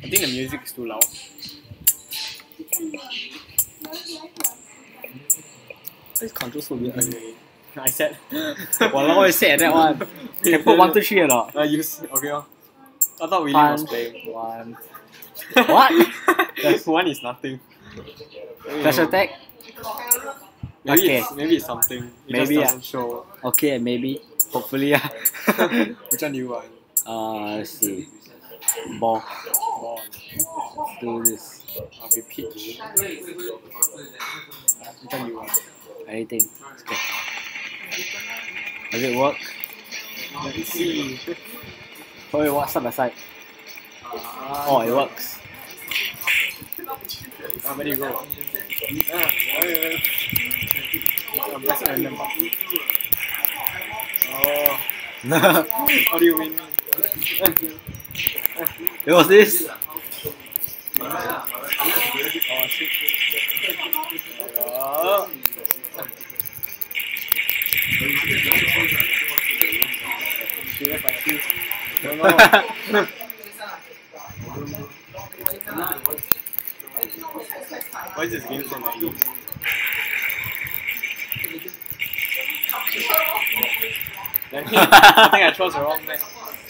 I think the music is too loud. This control so weird. I said. Walao, I said that one. Can put 1, 2, 3 or not? Use okay. I thought Willie was Punch, playing. 1. What? That one is nothing. Special attack? Maybe Okay. it's something. It Maybe, just doesn't show. Okay, maybe. Hopefully, Which one do you want? let's see. Ball. Ball. Let's do this. I'll be Peach. Which one do you want? Anything. Okay. Does it work? Let's see. Oh, wait, what? Side by side. Oh, it works. Where do you go? I'm pressing random button. Oh. How do you win? It was this? Oh shit. Oh. Shit, my shoes. Oh no. Why is this game so laggy? I think I chose the wrong map.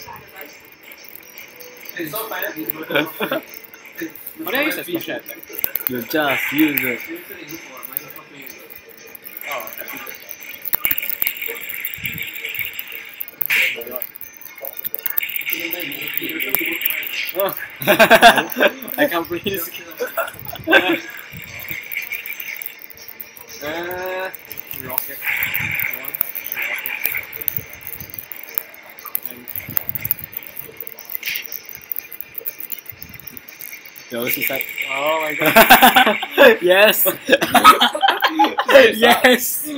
Why did I use a special attack? You just use it. Oh. Oh. I can't breathe. Rocket. Yo, this is like. Oh my god. Yes! Yes!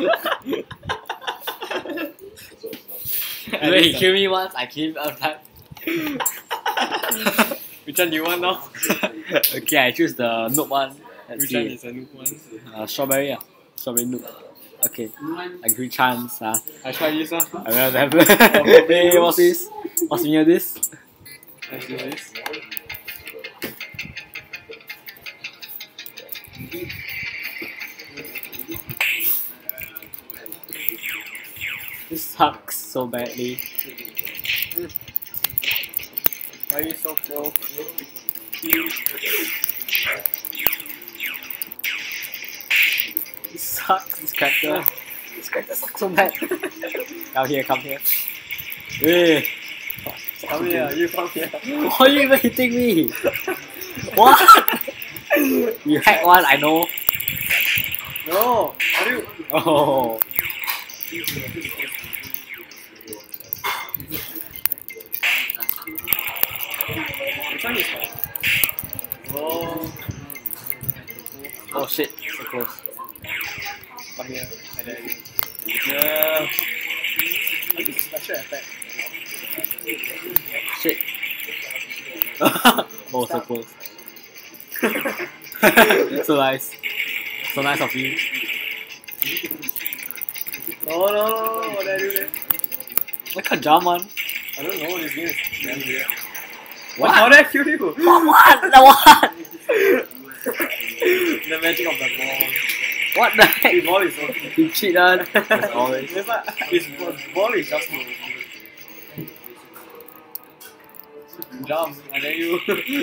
Wait, he killed me once, I killed him other time. Which one do you want now? Okay, I choose the noob one. Let's Which see. one is a noob one? Strawberry, Strawberry noob. Okay, I give you chance. I try this one. I will have it. Hey, what's this? What's near this? Let's do this. This sucks so badly. Why are you so pro? This sucks, this character. This character sucks so bad. Come here, come here. Hey! Come here, you come here. Why are you even hitting me? What? You hack one, I know. No! How do you? Oh. Which one is that? Oh. Oh shit, so close. Come here, I dare you. Yeah. What is special attack? Shit. Oh, so close. So nice. So nice of you. Oh no, what did I do there? I can't jump man. I don't know, this game is damn weird. What? How did I kill you? What? The what? The magic of the ball. What the heck? The ball is so good. You cheat man. As always. It's like, his ball is just moving. Jump, I dare you.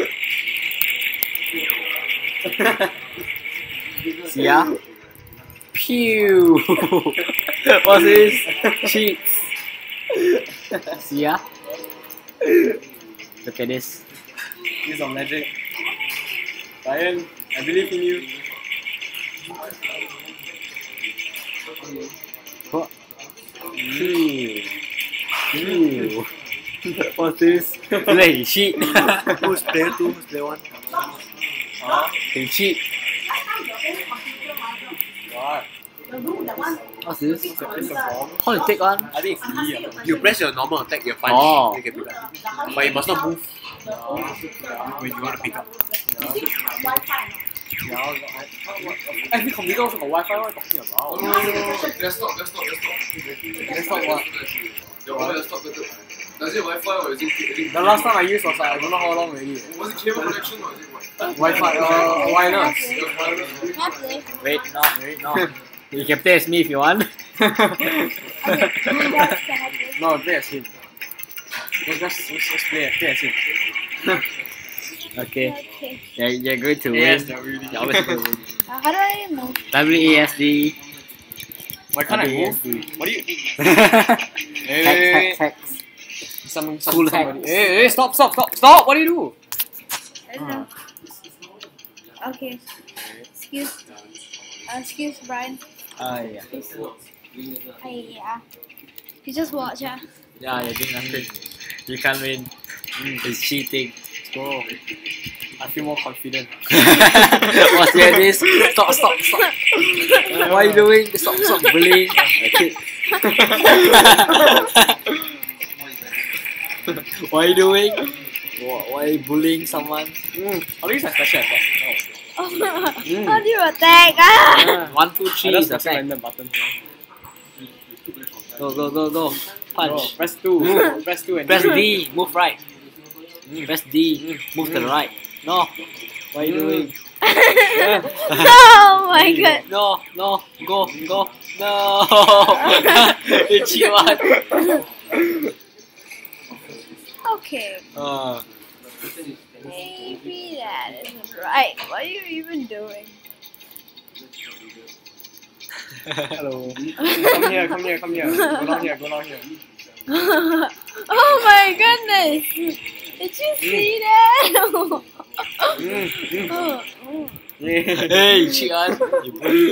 See ya? Pew! What's this? Cheats! See ya? Look at this. Use of magic. Ryan, I believe in you. What? Pew! Pew! What's this? Play cheat! Who's player 2? Who's player 1? They cheat! What? What's this? It's a bomb. How you take one? I think it's E. You press your normal attack, your punch, Oh. you can pick up. But you must not move when you want to pick up. Every computer also got Wi-Fi, what are you talking about? No. Desktop what? Does it Wi-Fi or is it? The last time I used was like, I don't know how long already. Was it cable connection or is it Wi-Fi? Wi-Fi, wireless. Wait, no. You can play as me if you want. No, play as him. Just play as him. Okay. You're going to Yes, win. they're really. You're always going to win. How do I move? WASD. Why can't I move? What do you? Hex. Cool Somebody. Hey, stop! What do you do? Okay. Excuse Brian. Yeah. Hey, yeah. You just watch, yeah. Yeah, you're doing nothing. You can't win. It's cheating. Let's go. I feel more confident. What's this? Stop. What are you doing? Stop bullying. Okay. What are you doing? Why are you bullying someone? At least I special attack. How do you attack? Ah! 1, 2, 3 I is just pressing attack. random buttons now. Go. Punch. Press 2. Press 2 and Press 3. D. Move right. Press D. Move to the right. No. What are you doing? Oh my god. No. Go. No. It's you one. Okay. Maybe that isn't right. What are you even doing? Hello. Come here. Go down here. Oh my goodness! Did you see that? Hey, Chian. You bully.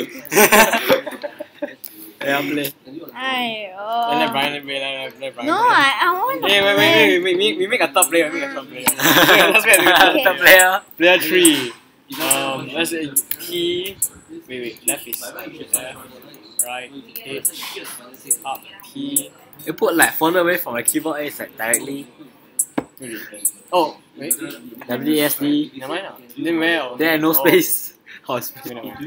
Yeah, play. Let Brian play. No, I want to Hey, wait. We make a top player. Let's play Okay. The player. Player 3. Let's say T. Wait. Left is left. Right. H. Up. T. You put like further away from the keyboard, it's like directly. Oh, wait. WASD. Never mind. Then where? There no space. Oh, space. Wait, never mind.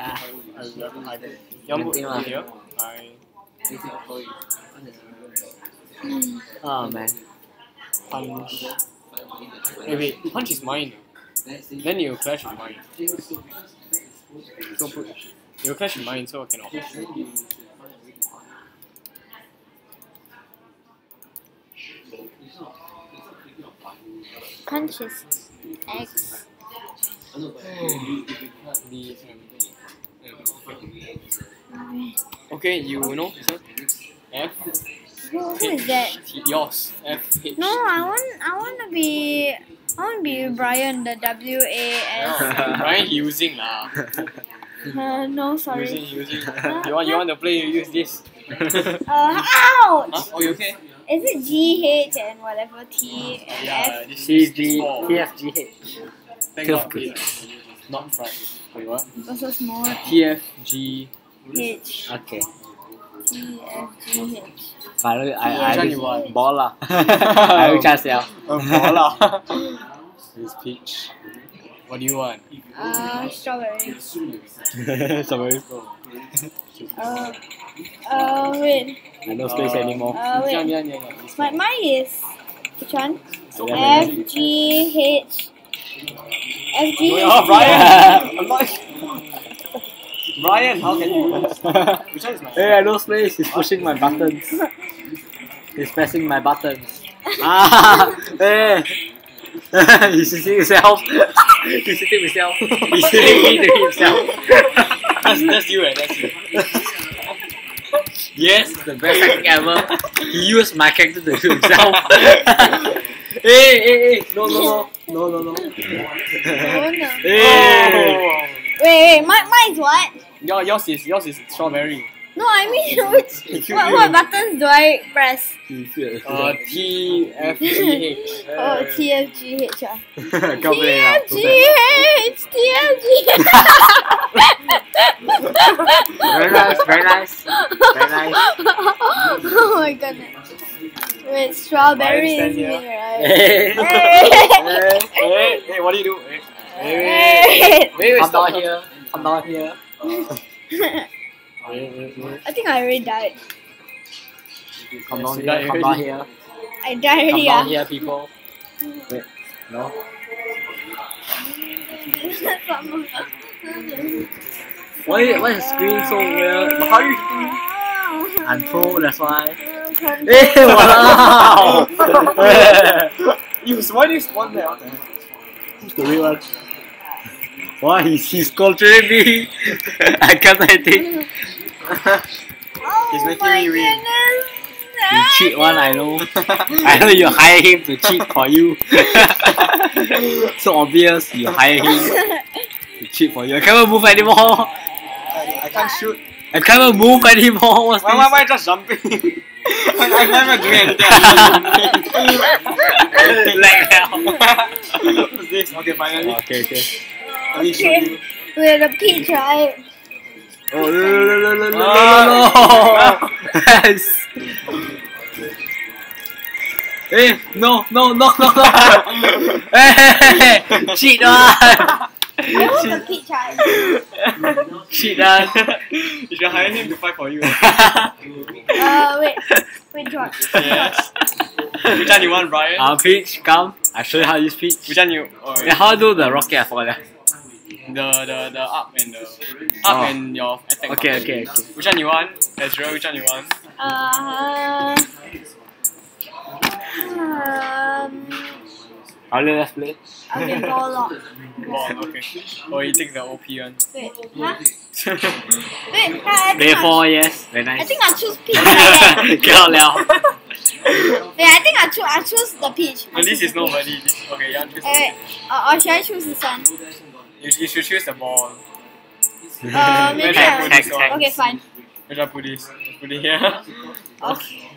You want to put here? Oh man. Punch. Wait. Punch is mine. Then you clash with mine. So put. You clash with mine, so I cannot. punches. X. Okay, you know, sir. F. Who is that? Yours. F. H. No, I want to be Brian, the WAS. Brian using lah. No, sorry. Using. You want to play? You use this. Ouch! Huh? Oh, you okay? Is it GH and whatever T and Yeah, F? this She's is the small. TFGH. Thank God it's not fried. Wait, what? Also small. TFG. H. Okay. TFGH. Finally, Which I one you want? ball lah. I will chance yeah. Voila. This peach. What do you want? Strawberry. Sorry. Wait. I no space anymore. Wait. Yeah. Mine is which one? Yeah. FGH. FGH. Oh, Brian! I'm not. Brian, how can you lose? Which one is mine? Hey, I no space. He's pushing my buttons. He's pressing my buttons. Hey. He's sitting himself. He's sitting himself. He's sitting me to himself. That's you, that's you. Yes, the best acting ever. He used my character to kill himself. Hey, no. Oh no. Hey. Wait, mine's what? Yours is strawberry. No, I mean which what buttons do I press? T F G H. Oh, TFGH. TFGH. TFGH. Very nice. Oh my goodness. Wait, strawberry is me, right? Hey, what do you do? Wait. Come down here. I think I already died. Come down here. I died Come already. down here, people. Wait, no. Why is the screen so weird? How are you hitting? I'm pro, that's why. Hey, wow! Why do you spawn there? What the heck? Who's the real one? Why? He's controlling me. I can't anything. He's making me win. You cheat one, I know. I know you hire him to cheat for you. So obvious, you hire him to cheat for you. I can't even move anymore. I can't shoot. I can't even move anymore. What's Why just jumping? I'm never doing anything. Lag now. What's this? Okay, finally. Okay. Let me show you. With a peach, right? Oh, no. Yes. Hey, no. Hey, cheat one. It was a peach, right? Cheat one. You should hire him to fight for you. Wait. Which one? Yes. Which one you want, Brian? Peach, come. I show you how to use Peach. Which one you? Oh, Yeah, how to do the rocket? I forgot. the up and the up and your attack. Okay. Which one you want? Ezra, which one you want? Let's play. Okay, ball lock. Ball, okay. Oh, you take the OP one. Wait, huh? Wait, I Play think 4, yes. Very I nice. think I choose peach. Like Cannot liao. yeah, I think I choose the peach. No, this is nobody. Okay, you want to choose. Wait, or should I choose this one? You should choose the ball. Maybe Where I should I put this one? Okay, fine. Where should I put this? Put it here. Okay.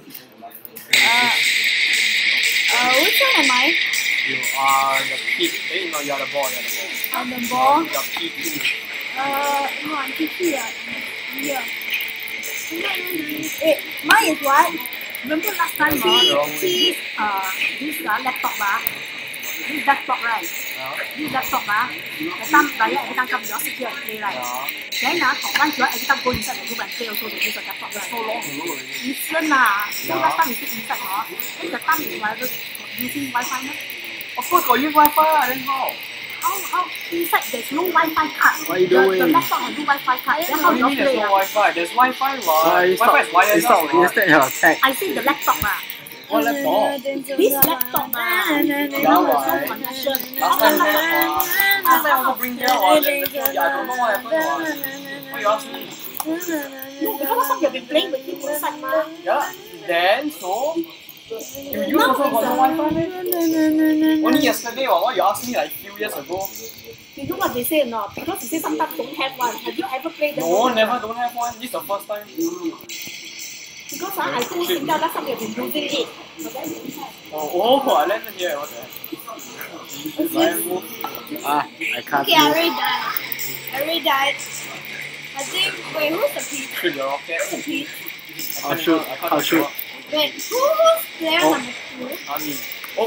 Which one am I? You are the peak. Hey, no, you are the ball. You are the ball. On the ball. You are peak too. No, I'm P2 here. Wait, mine is what? Remember last time this laptop this desktop right? This desktop the time Ryan every time come you all sit here and play right? Then once you all every time go inside the room and play also they use the laptop right? So long ago already. Listen so last time we sit inside then the time is whatever using Wi-Fi Of course, got use Wi-Fi. Then how? How inside there's no Wi-Fi card. What are you The doing? laptop has no Wi-Fi card. Then how What do you you all mean there's play no Wi-Fi? There's Wi-Fi, what? Wi-Fi is wireless. Instead your attack. I say the laptop What laptop? This laptop Yeah, no why? connection. Last time last time also bring here, then I don't know what happened. Why you ask me? No, because last time you have been playing with him inside Yeah, then so you use also got no Wi-Fi meh? Only yesterday what you asked me like few years ago. You know what they say or not? Because they say sometimes don't have one. Have you ever played them? No, never don't have one. This is the first time. Because I told Singtel last time you have been using it. But then you don't have. Oh, I landed here. What the heck? Ryan move. I can't Okay, I move. already died. I think. Wait, who's the peach? Shoot your rocket. Who's the peach? I'll shoot. Wait, who's player number 2? Army. Oh.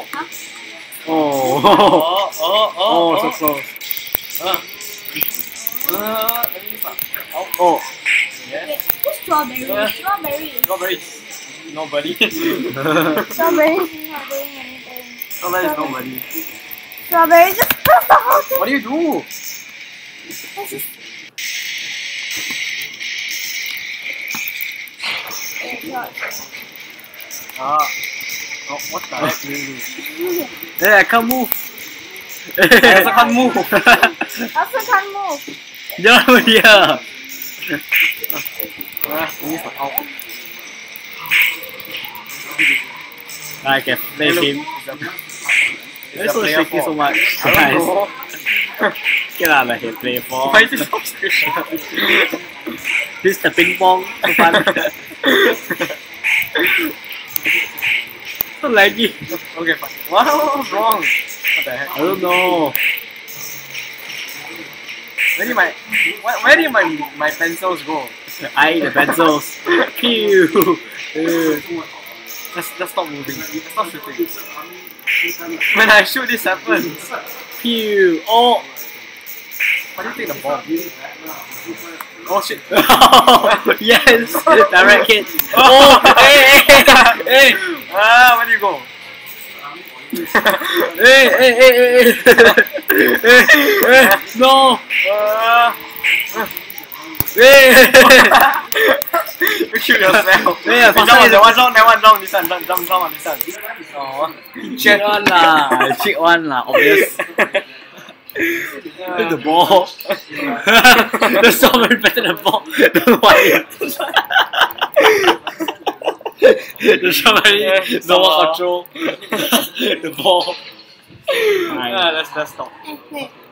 Oh, so close. Let me use that. Oh. Yes. Wait, who's strawberry? Strawberry. Strawberries. Nobody. Strawberry is not doing anything. Strawberry is nobody. Strawberry just press the whole thing. What do you do? Let's just. Oh, what the heck do you do? Hey, I can't move. I also can't move. Also can't move. Get over here. I can play him. That's so shaky so much. I don't know. Get out of here, play 4. Why is it so special? This is the ping pong. So fun. So laggy. Okay, fine. What's wrong? What the heck? I don't know. Where did my pencils go? I eat the pencils. Pew. Let's stop moving. Let's stop shooting. When I shoot, this happens. Pew. Oh. How do you take the ball? Oh shit! Yes! Direct hit! Oh! Hey! Hey! Ah, where do you go? Hey! Hey! Hey! Hey! Hey! No! Hey! You kill yourself. Yeah, one round, this one, jump on this one. Oh. Cheat one lah! Cheat one lah, obvious. The ball. The strawberry better than the ball. The wire. The strawberry, no one control. The ball. Let's stop. Wait.